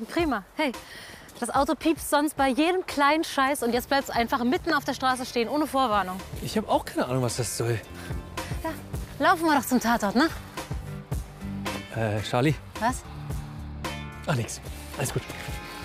prima. Hey, das Auto piepst sonst bei jedem kleinen Scheiß und jetzt bleibst du einfach mitten auf der Straße stehen, ohne Vorwarnung. Ich habe auch keine Ahnung, was das soll. Ja, laufen wir doch zum Tatort, ne? Charlie? Was? Ach, nix. Alles gut.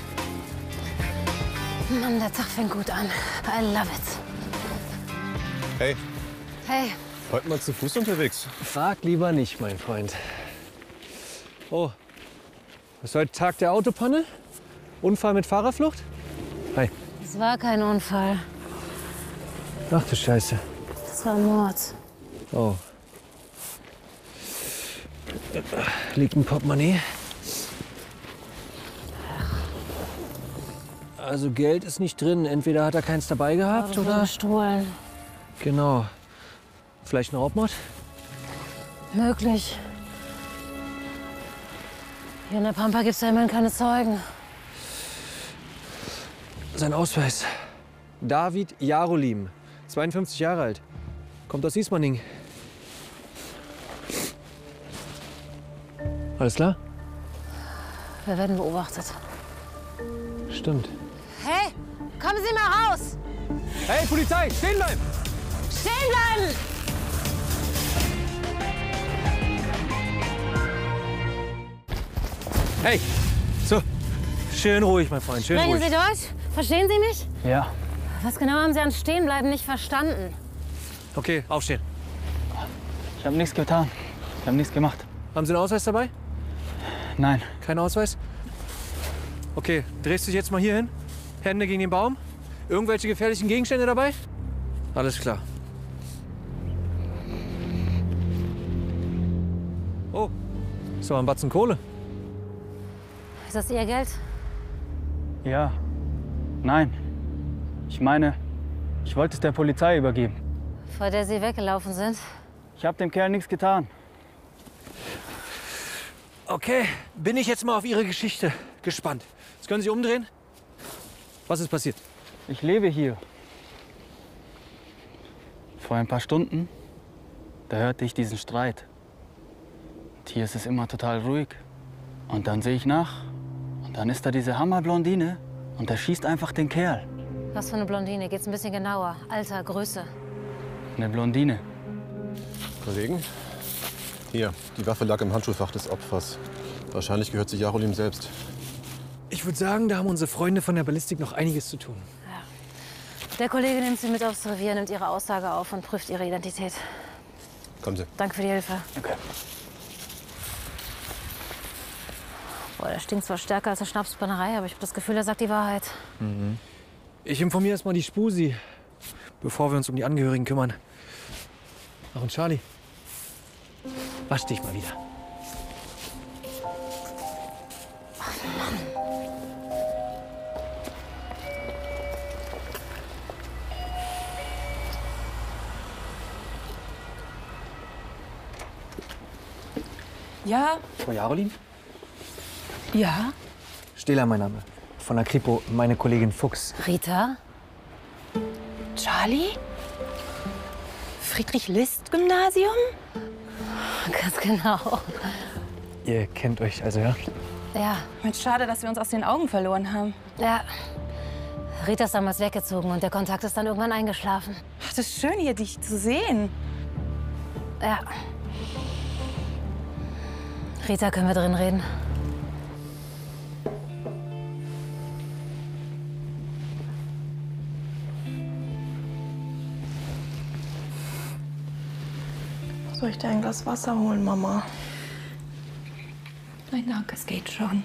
Mann, der Tag fängt gut an. I love it. Hey, Hey, heute mal zu Fuß unterwegs. Frag lieber nicht, mein Freund. Oh, ist heute Tag der Autopanne? Unfall mit Fahrerflucht? Hi. es war kein Unfall. Ach du Scheiße. Es war Mord. Oh. Liegt ein Portemonnaie? Also Geld ist nicht drin. Entweder hat er keins dabei gehabt Auto wurde oder... gestohlen. Genau. Vielleicht ein Raubmord? Möglich. Hier in der Pampa gibt's ja immerhin keine Zeugen. Sein Ausweis. David Jarolim, 52 Jahre alt. Kommt aus Ismaning. Alles klar? Wir werden beobachtet. Stimmt. Hey, kommen Sie mal raus! Hey, Polizei, stehen bleiben! Stehen bleiben! Hey, so, schön ruhig, mein Freund, schön Sprechen ruhig. Sie Deutsch? Verstehen Sie mich? Ja. Was genau haben Sie an Stehenbleiben nicht verstanden? Okay, aufstehen. Ich habe nichts getan. Ich habe nichts gemacht. Haben Sie einen Ausweis dabei? Nein. Kein Ausweis? Okay, drehst dich jetzt mal hier hin. Hände gegen den Baum. Irgendwelche gefährlichen Gegenstände dabei? Alles klar. Oh, ist aber ein Batzen Kohle. Ist das Ihr Geld? Ja. Nein. Ich meine, ich wollte es der Polizei übergeben. Vor der Sie weggelaufen sind? Ich habe dem Kerl nichts getan. Okay, bin ich jetzt mal auf Ihre Geschichte gespannt. Jetzt können Sie umdrehen. Was ist passiert? Ich lebe hier. Vor ein paar Stunden, da hörte ich diesen Streit. Und hier ist es immer total ruhig. Und dann sehe ich nach. Und dann ist da diese Hammerblondine. Und der schießt einfach den Kerl. Was für eine Blondine? Geht's ein bisschen genauer? Alter, Größe. Eine Blondine. Kollegen? Hier, die Waffe lag im Handschuhfach des Opfers. Wahrscheinlich gehört sie Jarolim selbst. Ich würde sagen, da haben unsere Freunde von der Ballistik noch einiges zu tun. Der Kollege nimmt Sie mit aufs Revier, nimmt Ihre Aussage auf und prüft Ihre Identität. Kommen Sie. Danke für die Hilfe. Okay. Boah, der stinkt zwar stärker als eine Schnapsbrennerei, aber ich habe das Gefühl, er sagt die Wahrheit. Ich informiere erst mal die Spusi, bevor wir uns um die Angehörigen kümmern. Ach, und Charlie, wasch dich mal wieder. Ja, Frau Jarolim? ja. Stehler, mein Name. Von der Kripo, meine Kollegin Fuchs. Rita? Charlie? Friedrich-List-Gymnasium? Ganz genau. Ihr kennt euch also, ja? Ja, Mensch, schade, dass wir uns aus den Augen verloren haben. ja. Rita ist damals weggezogen und der Kontakt ist dann irgendwann eingeschlafen. Ach, das ist schön, hier dich zu sehen. Ja. Rita, können wir drin reden? Soll ich dir ein Glas Wasser holen, Mama? Nein, danke, es geht schon.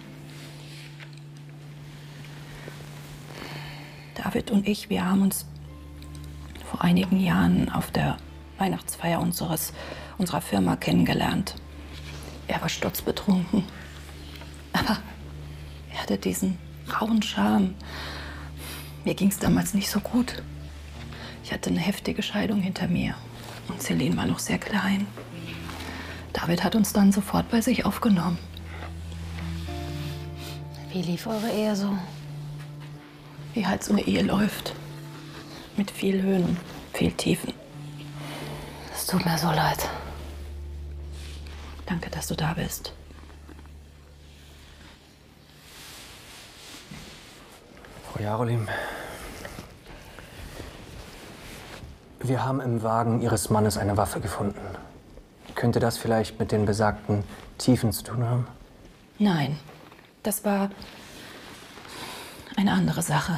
David und ich, wir haben uns vor einigen Jahren auf der Weihnachtsfeier unserer Firma kennengelernt. Er war sturzbetrunken. Aber er hatte diesen rauen Charme. Mir ging es damals nicht so gut. Ich hatte eine heftige Scheidung hinter mir. Und Celine war noch sehr klein. David hat uns dann sofort bei sich aufgenommen. Wie lief eure Ehe so? Wie halt so eine Ehe läuft. Mit viel Höhen, viel Tiefen. Es tut mir so leid. Danke, dass du da bist. Frau Jarolim, wir haben im Wagen Ihres Mannes eine Waffe gefunden. Könnte das vielleicht mit den besagten Tiefen zu tun haben? Nein, das war eine andere Sache.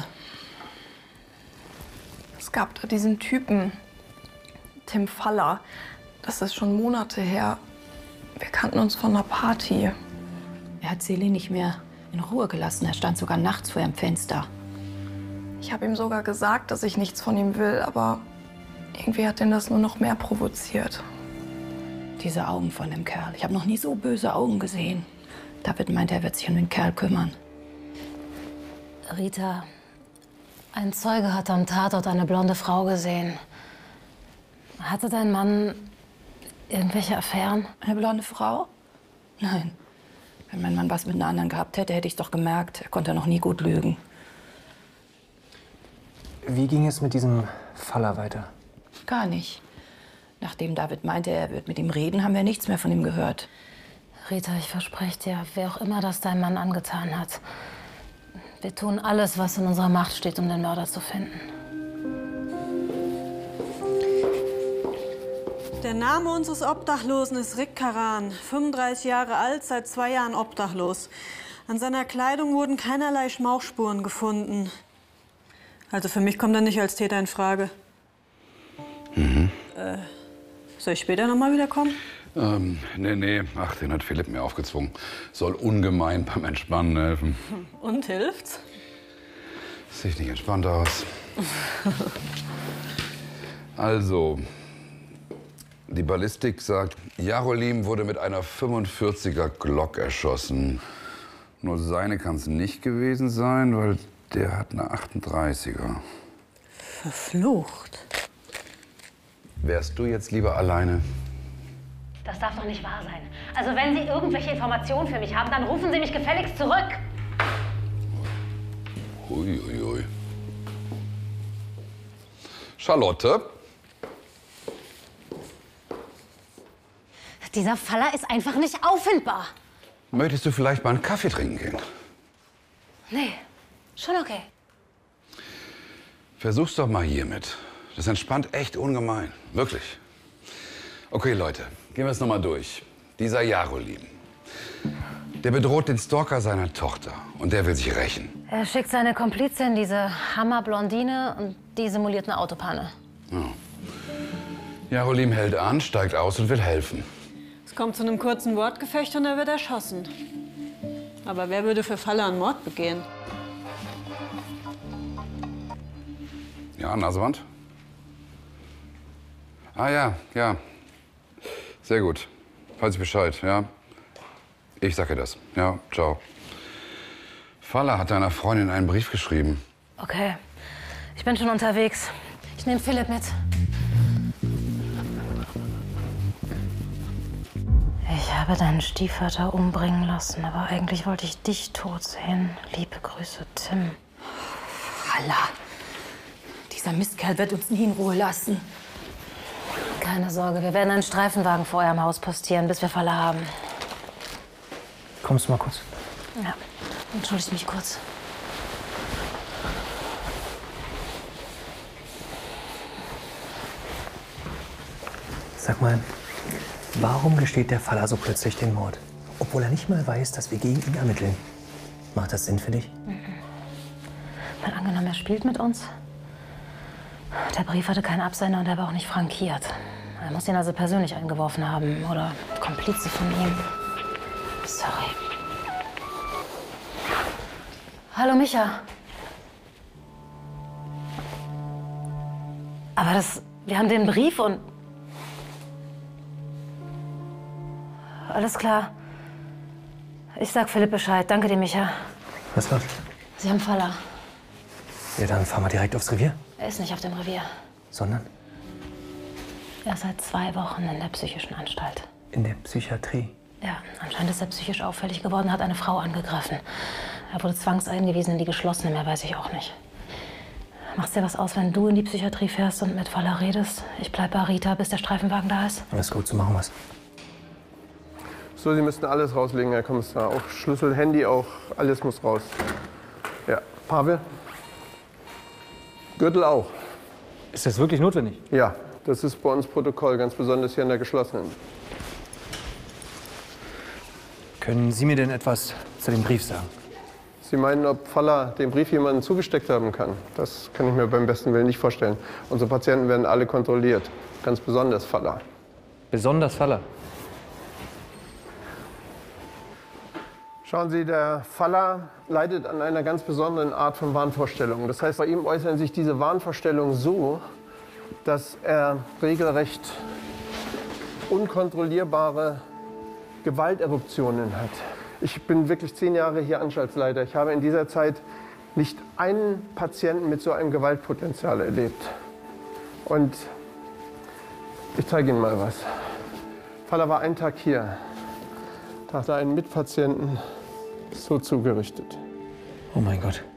Es gab da diesen Typen, Tim Faller. Das ist schon Monate her. Wir kannten uns von einer Party. Er hat Celine nicht mehr in Ruhe gelassen. Er stand sogar nachts vor ihrem Fenster. Ich habe ihm sogar gesagt, dass ich nichts von ihm will, aber irgendwie hat ihn das nur noch mehr provoziert. Diese Augen von dem Kerl. Ich habe noch nie so böse Augen gesehen. David meint, er wird sich um den Kerl kümmern. Rita, ein Zeuge hat am Tatort eine blonde Frau gesehen. Hatte dein Mann irgendwelche Affären? Eine blonde Frau? Nein. Wenn mein Mann was mit einer anderen gehabt hätte, hätte ich es doch gemerkt. Er konnte noch nie gut lügen. Wie ging es mit diesem Faller weiter? Gar nicht. Nachdem David meinte, er wird mit ihm reden, haben wir nichts mehr von ihm gehört. Rita, ich verspreche dir, wer auch immer das dein Mann angetan hat, wir tun alles, was in unserer Macht steht, um den Mörder zu finden. Der Name unseres Obdachlosen ist Rick Karan, 35 Jahre alt, seit 2 Jahren obdachlos. An seiner Kleidung wurden keinerlei Schmauchspuren gefunden. Also für mich kommt er nicht als Täter in Frage. Soll ich später noch mal wiederkommen? Nee. Ach, den hat Philipp mir aufgezwungen. Soll ungemein beim Entspannen helfen. Und hilft's? Sieht nicht entspannt aus. Also, die Ballistik sagt, Jarolim wurde mit einer 45er Glock erschossen. Nur seine kann es nicht gewesen sein, weil der hat eine 38er. Verflucht. Wärst du jetzt lieber alleine? Das darf doch nicht wahr sein. Also wenn Sie irgendwelche Informationen für mich haben, dann rufen Sie mich gefälligst zurück. Hui. Charlotte? Dieser Faller ist einfach nicht auffindbar. Möchtest du vielleicht mal einen Kaffee trinken gehen? Nee, schon okay. Versuch's doch mal hiermit. Das entspannt echt ungemein. Wirklich. Okay, Leute, gehen wir es noch mal durch. Dieser Jarolim, der bedroht den Stalker seiner Tochter und der will sich rächen. Er schickt seine Komplizin, diese Hammerblondine, und die simuliert eine Autopanne. Ja. Jarolim hält an, steigt aus und will helfen. Es kommt zu einem kurzen Wortgefecht und er wird erschossen. Aber wer würde für Faller einen Mord begehen? Ja, Nasewand? Ah ja. Sehr gut. Weiß ich Bescheid, ja. Ich sag ihr das. Ja, ciao. Faller hat deiner Freundin einen Brief geschrieben. Okay, ich bin schon unterwegs. Ich nehme Philipp mit. Ich habe deinen Stiefvater umbringen lassen, aber eigentlich wollte ich dich tot sehen. Liebe Grüße, Tim. Allah, dieser Mistkerl wird uns nie in Ruhe lassen. Keine Sorge, wir werden einen Streifenwagen vor eurem Haus postieren, bis wir Falle haben. Kommst du mal kurz? Ja, entschuldigt mich kurz. Sag mal, warum gesteht der Faller so plötzlich den Mord? Obwohl er nicht mal weiß, dass wir gegen ihn ermitteln. Macht das Sinn für dich? Mal angenommen, er spielt mit uns. Der Brief hatte keinen Absender und er war auch nicht frankiert. Er muss ihn also persönlich eingeworfen haben oder Komplize von ihm. Sorry. Hallo, Micha. Aber wir haben den Brief und... Alles klar. Ich sag Philipp Bescheid. Danke dir, Micha. Was los? Sie haben Faller. Ja, dann fahren wir direkt aufs Revier. Er ist nicht auf dem Revier. Sondern Er ist seit 2 Wochen in der psychischen Anstalt. in der Psychiatrie. Ja, anscheinend ist er psychisch auffällig geworden, hat eine Frau angegriffen. Er wurde zwangseingewiesen in die geschlossene, mehr weiß ich auch nicht. Machst dir was aus, wenn du in die Psychiatrie fährst und mit Faller redest? Ich bleib bei Rita, bis der Streifenwagen da ist. Alles gut, so machen wir's. So, Sie müssten alles rauslegen, Herr Kommissar. Auch Schlüssel, Handy, auch alles muss raus. Ja, Pavel? Gürtel auch. Ist das wirklich notwendig? Ja, das ist bei uns Protokoll, ganz besonders hier in der geschlossenen. Können Sie mir denn etwas zu dem Brief sagen? Sie meinen, ob Faller den Brief jemandem zugesteckt haben kann? Das kann ich mir beim besten Willen nicht vorstellen. Unsere Patienten werden alle kontrolliert, ganz besonders Faller. Besonders Faller? Schauen Sie, der Faller leidet an einer ganz besonderen Art von Wahnvorstellungen. Das heißt, bei ihm äußern sich diese Wahnvorstellungen so, dass er regelrecht unkontrollierbare Gewalteruptionen hat. Ich bin wirklich 10 Jahre hier Anstaltsleiter. Ich habe in dieser Zeit nicht einen Patienten mit so einem Gewaltpotenzial erlebt. Und ich zeige Ihnen mal was. Faller war einen Tag hier. Da hat er einen Mitpatienten so zugerichtet. Oh mein Gott.